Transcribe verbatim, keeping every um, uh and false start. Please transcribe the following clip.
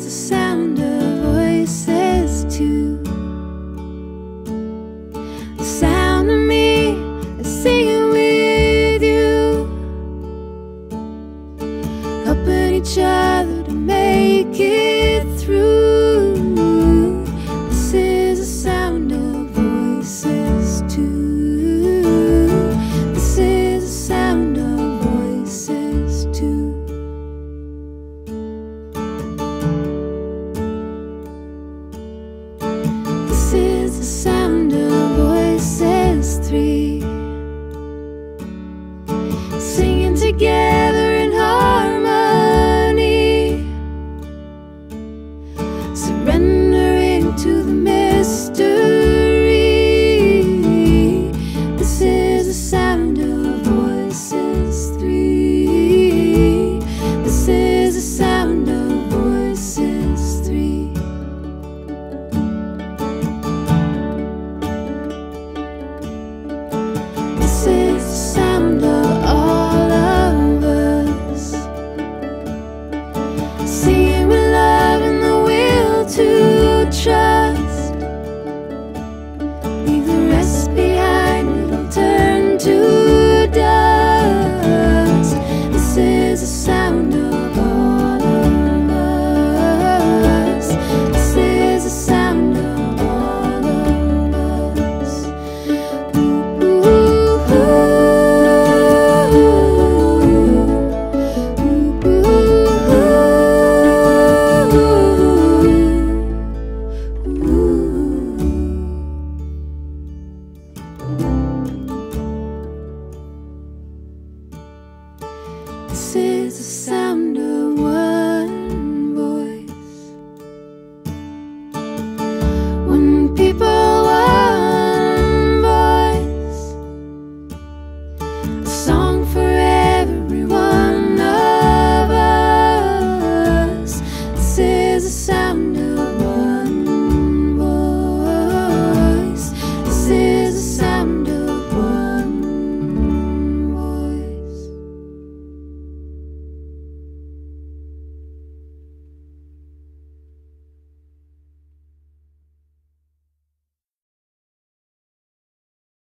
the sound of voices too. The sound of me singing with you, helping each other to make it through. This is the sound of voices too. This is the sound of voices too. This is the sound of voices three, singing together in harmony, surrendering to the mystery. This is the sound of voices three. This is the sound of voices three. This is the sound of all of us, singing with love and the will to trust. Leave the rest behind, it'll turn to dust. This is the sound of all of us. This is the sound of all of us. Ooh, ooh, ooh. This is the sound